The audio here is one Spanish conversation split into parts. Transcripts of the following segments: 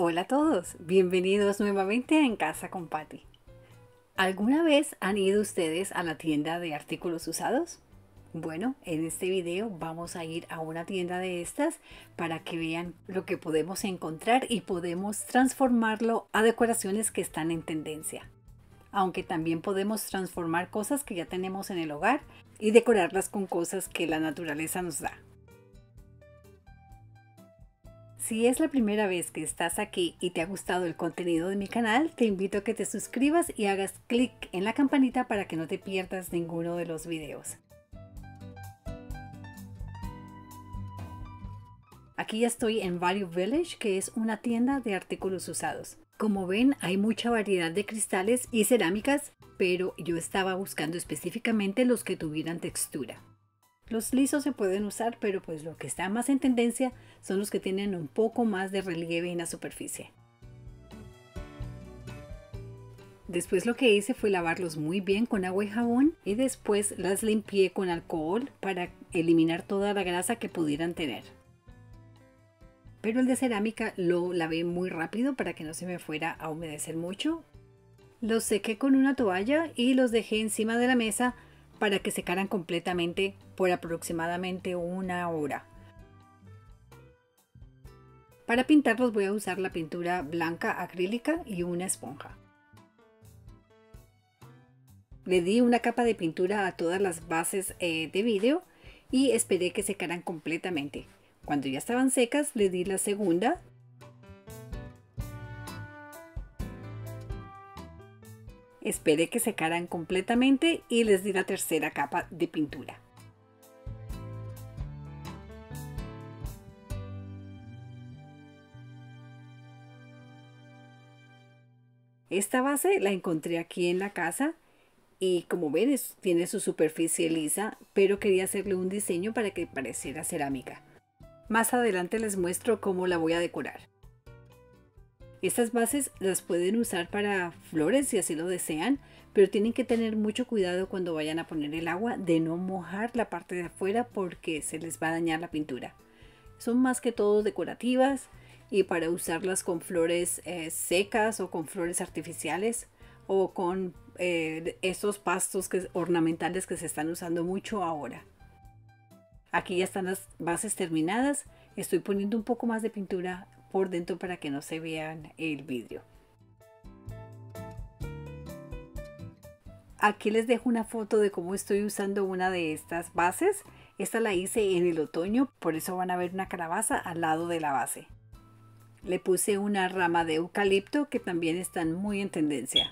Hola a todos, bienvenidos nuevamente a En Casa con Patty. ¿Alguna vez han ido ustedes a la tienda de artículos usados? Bueno, en este video vamos a ir a una tienda de estas para que vean lo que podemos encontrar y podemos transformarlo a decoraciones que están en tendencia. Aunque también podemos transformar cosas que ya tenemos en el hogar y decorarlas con cosas que la naturaleza nos da. Si es la primera vez que estás aquí y te ha gustado el contenido de mi canal, te invito a que te suscribas y hagas clic en la campanita para que no te pierdas ninguno de los videos. Aquí ya estoy en Value Village, que es una tienda de artículos usados. Como ven, hay mucha variedad de cristales y cerámicas, pero yo estaba buscando específicamente los que tuvieran textura. Los lisos se pueden usar, pero pues lo que está más en tendencia son los que tienen un poco más de relieve en la superficie. Después lo que hice fue lavarlos muy bien con agua y jabón y después las limpié con alcohol para eliminar toda la grasa que pudieran tener. Pero el de cerámica lo lavé muy rápido para que no se me fuera a humedecer mucho. Los sequé con una toalla y los dejé encima de la mesa para que secaran completamente por aproximadamente una hora. Para pintarlos voy a usar la pintura blanca acrílica y una esponja. Le di una capa de pintura a todas las bases de vidrio y esperé que secaran completamente. Cuando ya estaban secas le di la segunda. Esperé que secaran completamente y les di la tercera capa de pintura. Esta base la encontré aquí en la casa y como ven tiene su superficie lisa, pero quería hacerle un diseño para que pareciera cerámica. Más adelante les muestro cómo la voy a decorar. Estas bases las pueden usar para flores si así lo desean, pero tienen que tener mucho cuidado cuando vayan a poner el agua de no mojar la parte de afuera porque se les va a dañar la pintura. Son más que todo decorativas y para usarlas con flores secas o con flores artificiales o con estos pastos ornamentales que se están usando mucho ahora. Aquí ya están las bases terminadas. Estoy poniendo un poco más de pintura por dentro para que no se vean el vidrio. Aquí les dejo una foto de cómo estoy usando una de estas bases. Esta la hice en el otoño, por eso van a ver una calabaza al lado de la base. Le puse una rama de eucalipto que también están muy en tendencia.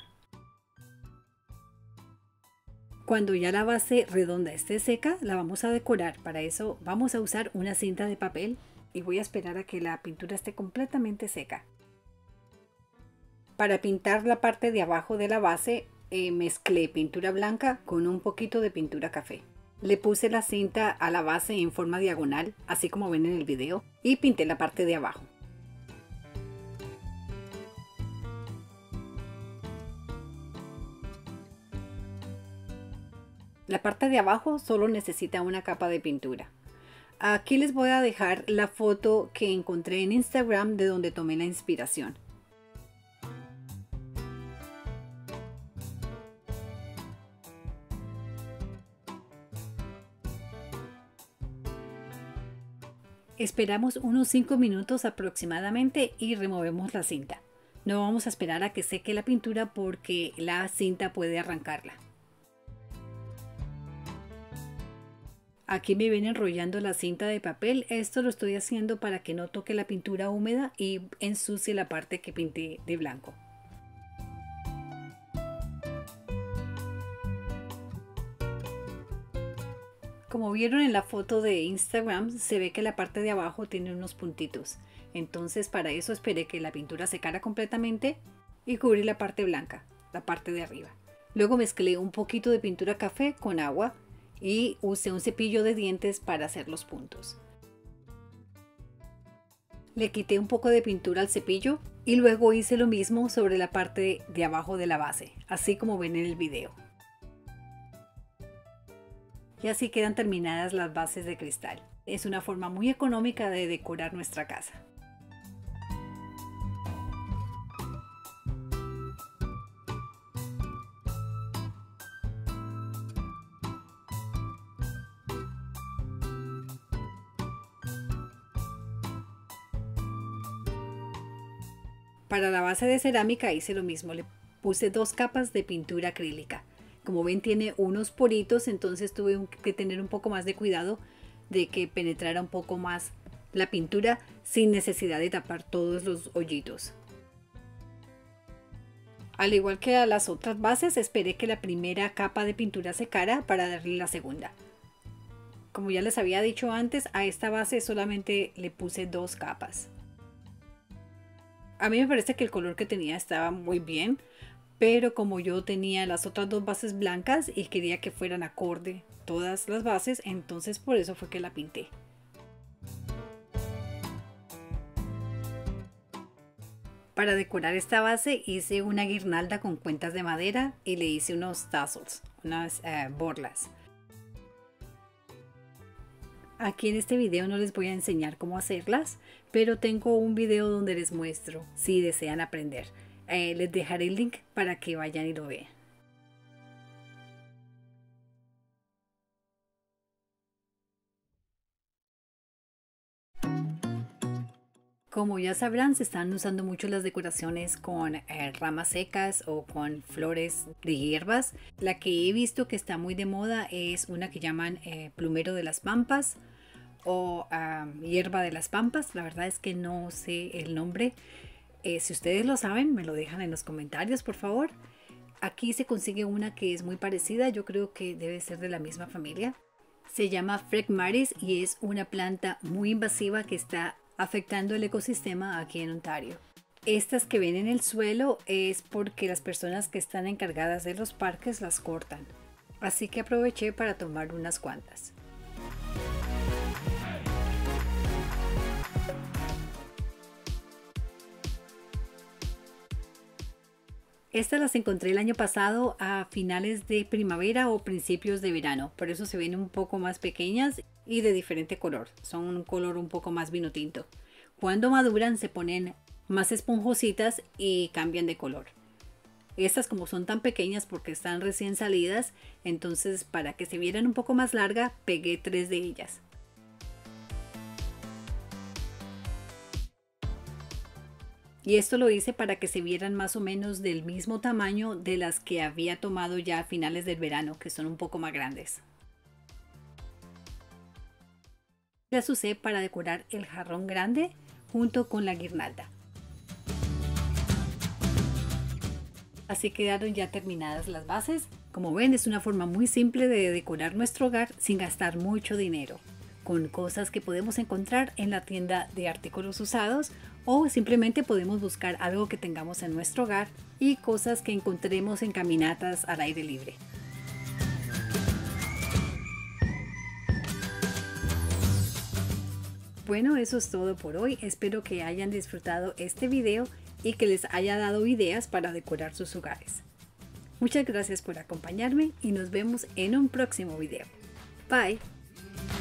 Cuando ya la base redonda esté seca, la vamos a decorar. Para eso vamos a usar una cinta de papel y voy a esperar a que la pintura esté completamente seca. Para pintar la parte de abajo de la base, mezclé pintura blanca con un poquito de pintura café. Le puse la cinta a la base en forma diagonal, así como ven en el video, y pinté la parte de abajo. La parte de abajo solo necesita una capa de pintura. Aquí les voy a dejar la foto que encontré en Instagram de donde tomé la inspiración. Esperamos unos 5 minutos aproximadamente y removemos la cinta. No vamos a esperar a que seque la pintura porque la cinta puede arrancarla. Aquí me ven enrollando la cinta de papel. Esto lo estoy haciendo para que no toque la pintura húmeda y ensucie la parte que pinté de blanco. Como vieron en la foto de Instagram, se ve que la parte de abajo tiene unos puntitos. Entonces para eso esperé que la pintura secara completamente y cubrí la parte blanca, la parte de arriba. Luego mezclé un poquito de pintura café con agua y usé un cepillo de dientes para hacer los puntos. Le quité un poco de pintura al cepillo y luego hice lo mismo sobre la parte de abajo de la base, así como ven en el video. Y así quedan terminadas las bases de cristal. Es una forma muy económica de decorar nuestra casa. Para la base de cerámica hice lo mismo, le puse 2 capas de pintura acrílica. Como ven tiene unos poritos, entonces tuve que tener un poco más de cuidado de que penetrara un poco más la pintura sin necesidad de tapar todos los hoyitos. Al igual que a las otras bases, esperé que la primera capa de pintura secara para darle la segunda. Como ya les había dicho antes, a esta base solamente le puse 2 capas. A mí me parece que el color que tenía estaba muy bien, pero como yo tenía las otras 2 bases blancas y quería que fueran acorde todas las bases, entonces por eso fue que la pinté. Para decorar esta base hice una guirnalda con cuentas de madera y le hice unos tassels, unas borlas. Aquí en este video no les voy a enseñar cómo hacerlas, pero tengo un video donde les muestro si desean aprender. Les dejaré el link para que vayan y lo vean. Como ya sabrán, se están usando mucho las decoraciones con ramas secas o con flores de hierbas. La que he visto que está muy de moda es una que llaman plumero de las pampas o hierba de las pampas. La verdad es que no sé el nombre. Si ustedes lo saben, me lo dejan en los comentarios, por favor. Aquí se consigue una que es muy parecida, yo creo que debe ser de la misma familia. Se llama Phregmatis y es una planta muy invasiva que está afectando el ecosistema aquí en Ontario. Estas que ven en el suelo es porque las personas que están encargadas de los parques las cortan. Así que aproveché para tomar unas cuantas. Estas las encontré el año pasado a finales de primavera o principios de verano, por eso se ven un poco más pequeñas y de diferente color, son un color un poco más vino tinto. Cuando maduran se ponen más esponjositas y cambian de color. Estas como son tan pequeñas porque están recién salidas, entonces para que se vieran un poco más larga pegué 3 de ellas. Y esto lo hice para que se vieran más o menos del mismo tamaño de las que había tomado ya a finales del verano, que son un poco más grandes. Las usé para decorar el jarrón grande junto con la guirnalda. Así quedaron ya terminadas las bases. Como ven, es una forma muy simple de decorar nuestro hogar sin gastar mucho dinero, con cosas que podemos encontrar en la tienda de artículos usados o simplemente podemos buscar algo que tengamos en nuestro hogar y cosas que encontremos en caminatas al aire libre. Bueno, eso es todo por hoy. Espero que hayan disfrutado este video y que les haya dado ideas para decorar sus hogares. Muchas gracias por acompañarme y nos vemos en un próximo video. Bye.